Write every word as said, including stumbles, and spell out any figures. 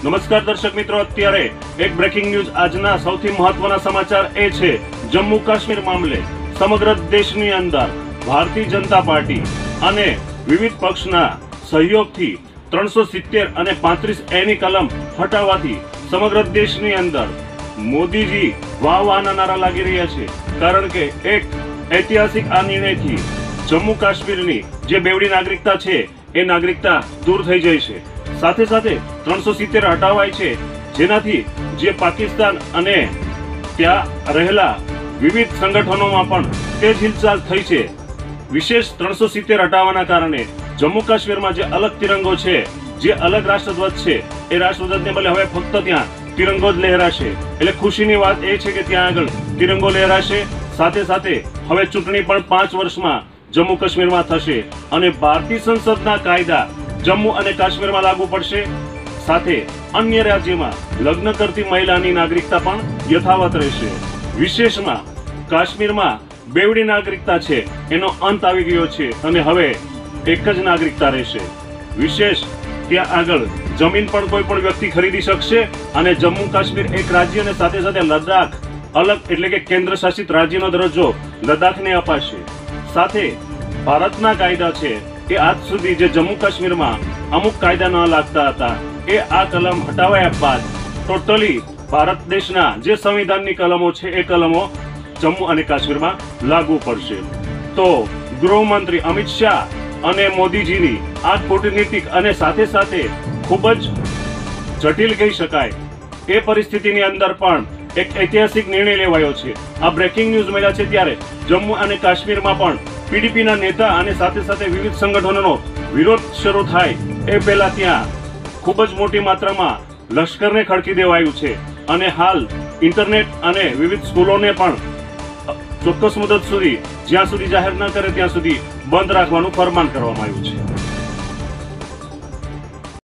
નમસ્કાર દર્શક મિત્રો, અત્યારે એક બ્રેકિંગ ન્યૂઝ આજના સૌથી મહત્વના સમાચાર એ છે જમ્મુ કાશ્મીર મામલે સમગ્ર દેશની અંદર ભારતીય જનતા પાર્ટી અને વિવિધ પક્ષના સહયોગથી ત્રણસો સિત્તેર અને પાંત્રીસ એ ની કલમ હટાવવાથી સમગ્ર દેશની અંદર મોદીજી વાહ વાહના નારા લાગી રહ્યા છે। કારણ કે એક ઐતિહાસિક આ નિર્ણયથી જમ્મુ કાશ્મીરની જે બેવડી નાગરિકતા છે એ નાગરિકતા દૂર થઈ જાય છે। સાથે સાથે ત્રણસો સિત્તેર હટાવાય છે, જેનાથી જે પાકિસ્તાન અને ત્યાં રહેલા વિવિધ સંગઠનોમાં પણ તેજ હિલચાલ થઈ છે। વિશેષ ત્રણસો સિત્તેર હટાવવાના કારણે જમ્મુ કાશ્મીરમાં જે અલગ તિરંગો છે, જે અલગ રાષ્ટ્રધ્વજ છે, એ રાષ્ટ્રધ્વજને બદલે હવે ફક્ત ત્યાં તિરંગો જ લહેરાશે। એટલે ખુશીની વાત એ છે કે ત્યાં આગળ તિરંગો લહેરાશે। સાથે સાથે હવે ચૂંટણી પણ પાંચ વર્ષમાં જમ્મુ કાશ્મીરમાં થશે અને ભારતીય સંસદના કાયદા જમ્મુ અને કાશ્મીરમાં લાગુ પડશે। સાથે અન્ય રાજ્યમાં લગ્ન કરતી મહિલાની નાગરિકતા પણ યથાવત રહેશે। વિશેષમાં કાશ્મીરમાં બેવડી નાગરિકતા છે એનો અંત આવી ગયો છે અને હવે એક જ નાગરિકતા રહેશે। વિશેષ ત્યાં આગળ જમીન પણ કોઈ પણ વ્યક્તિ ખરીદી શકશે અને જમ્મુ કાશ્મીર એક રાજ્ય અને સાથે સાથે લદ્દાખ અલગ એટલે કે કેન્દ્ર શાસિત રાજ્યનો દરજ્જો લદ્દાખને અપાશે। સાથે ભારતના કાયદા છે એ આજ સુધી જે જમ્મુ કાશ્મીરમાં અમુક કાયદા ન લાગતા હતા એ આ કલમ હટાવ્યા બાદ ટોટલી ભારત દેશના જે સંવિધાનની કલમો છે એ કલમો જમ્મુ અને કાશ્મીરમાં લાગુ પડશે। તો ગૃહમંત્રી અમિત શાહ અને મોદીજીની આ કૂટનીતિક અને સાથે સાથે ખૂબ જ જટિલ કહી શકાય એ પરિસ્થિતિની અંદર પણ એક ઐતિહાસિક નિર્ણય લેવાયો છે। આ બ્રેકિંગ ન્યૂઝ મળ્યા છે ત્યારે જમ્મુ અને કાશ્મીરમાં પણ પીડીપીના નેતા અને સાથે સાથે વિવિધ સંગઠનોનો વિરોધ શરૂ થાય એ પહેલા ત્યાં ખૂબ જ મોટી માત્રામાં લશ્કરને ખડકી દેવાયું છે અને હાલ ઇન્ટરનેટ અને વિવિધ સ્કૂલોને પણ ચોક્કસ મુદત સુધી જ્યાં સુધી જાહેર ન કરે ત્યાં સુધી બંધ રાખવાનું ફરમાન કરવામાં આવ્યું છે।